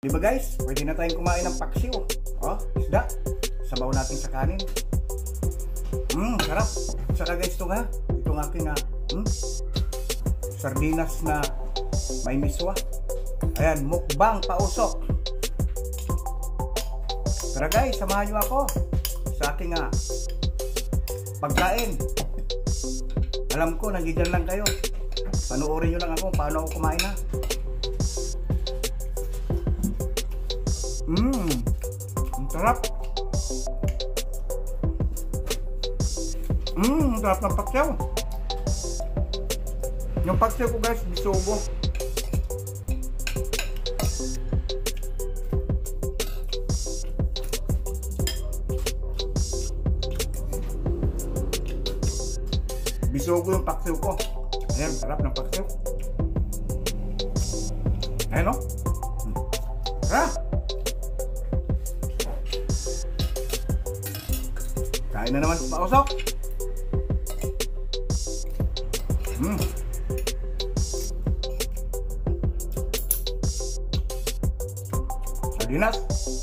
Diba guys, pwede na tayong kumain ng paksiw. Oh, isda. Sabaw natin sa kanin. Sarap. Saka guys, itong aking sardinas na may miswa. Ayan, mukbang pausok. Tara guys, samahan nyo ako sa aking pagkain. Alam ko, nandiyan lang kayo. Panoorin nyo lang ako paano ako kumain na. Ang sarap. Ang sarap ng paksiw. Yung paksiw ko guys, bisugo. Bisugo yung paksiw ko. Ayan, sarap ng paksiw. Ayan o. Tara! Kain na naman sa pausok. Sardinas.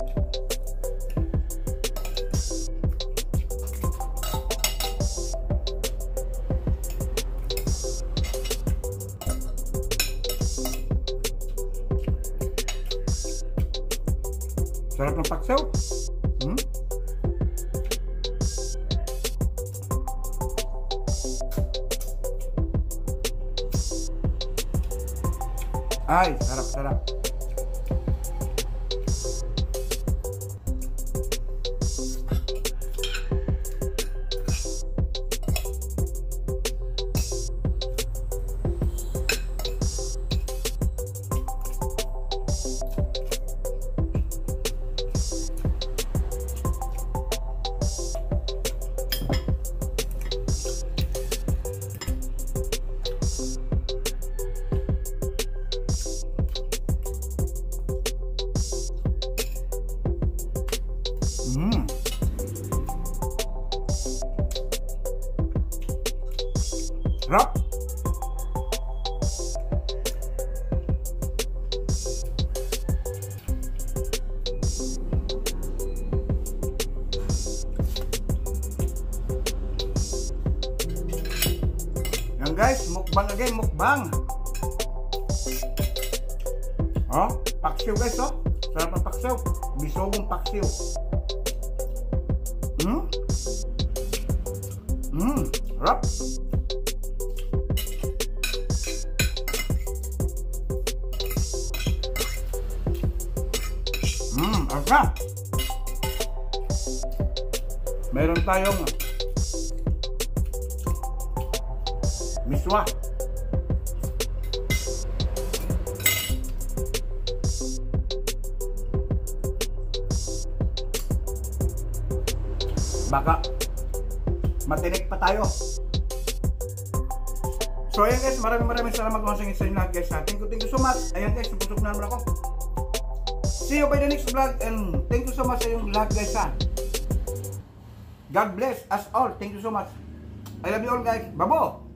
Sarap ng paksiw. Ay, sarap. Sarap. Yan guys, mukbang again, mukbang. Oh, paksiw guys, oh. Sarap ng paksiw. Bisogong paksiw. Sarap. Aga. Meron tayong miswa. Baka matinik pa tayo. So ayan guys, maraming salamat kung sa inyo lahat guys. Thank you so much. Ayan guys, napusok na naman ako. See you by the next vlog and thank you so much sa inyong lahat guys ha. God bless us all. Thank you so much. I love you all guys. Babo!